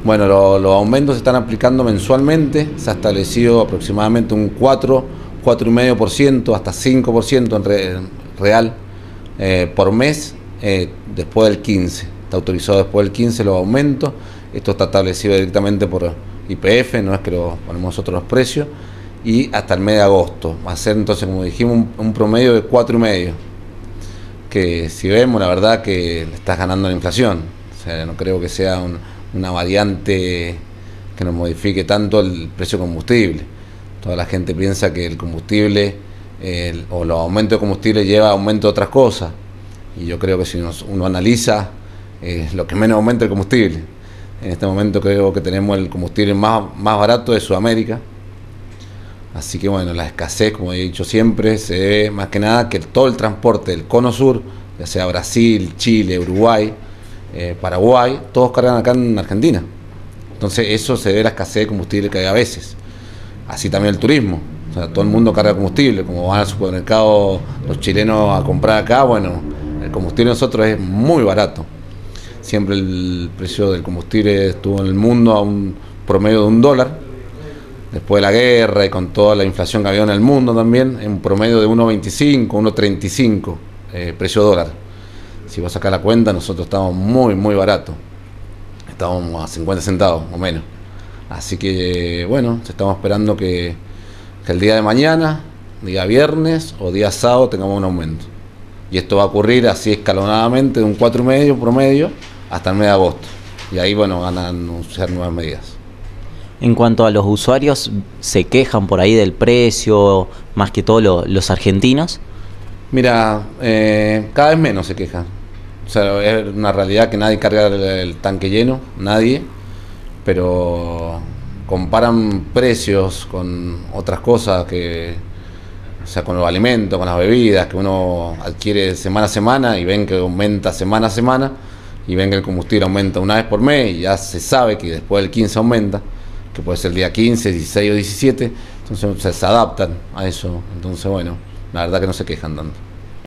Bueno, los aumentos se están aplicando mensualmente, se ha establecido aproximadamente un 4,5% hasta 5% real por mes después del 15. Está autorizado después del 15 los aumentos. Esto está establecido directamente por YPF, no es que lo ponemos nosotros los precios, y hasta el mes de agosto. Va a ser entonces, como dijimos, un promedio de 4,5, que si vemos, la verdad que le estás ganando la inflación. O sea, no creo que sea una variante que nos modifique tanto el precio del combustible. Toda la gente piensa que el combustible o los aumentos de combustible lleva a aumento de otras cosas, y yo creo que si uno analiza lo que menos aumenta el combustible. En este momento creo que tenemos el combustible más barato de Sudamérica. Así que bueno, la escasez, como he dicho siempre, se debe más que nada que todo el transporte del cono sur, ya sea Brasil, Chile, Uruguay, Paraguay, todos cargan acá en Argentina. Entonces eso se debe a la escasez de combustible que hay a veces. Así también el turismo. O sea, todo el mundo carga combustible. Como van al supermercado los chilenos a comprar acá, bueno, el combustible de nosotros es muy barato. Siempre el precio del combustible estuvo en el mundo a un promedio de $1. Después de la guerra y con toda la inflación que había en el mundo también, en un promedio de 1,25, 1,35 precio dólar. Si vos sacás la cuenta, nosotros estamos muy baratos. Estábamos a 50 centavos o menos. Así que bueno, estamos esperando que el día de mañana, día viernes o día sábado, tengamos un aumento. Y esto va a ocurrir así escalonadamente, de un 4,5 promedio hasta el mes de agosto. Y ahí, bueno, van a anunciar nuevas medidas. En cuanto a los usuarios, ¿se quejan por ahí del precio, más que todo los argentinos? Mira, cada vez menos se quejan. O sea, es una realidad que nadie carga el tanque lleno, nadie. Pero comparan precios con otras cosas o sea, con los alimentos, con las bebidas que uno adquiere semana a semana y ven que aumenta semana a semana, y ven que el combustible aumenta una vez por mes y ya se sabe que después del 15 aumenta, que puede ser el día 15, 16 o 17, entonces se adaptan a eso. Entonces bueno, la verdad que no se quejan tanto.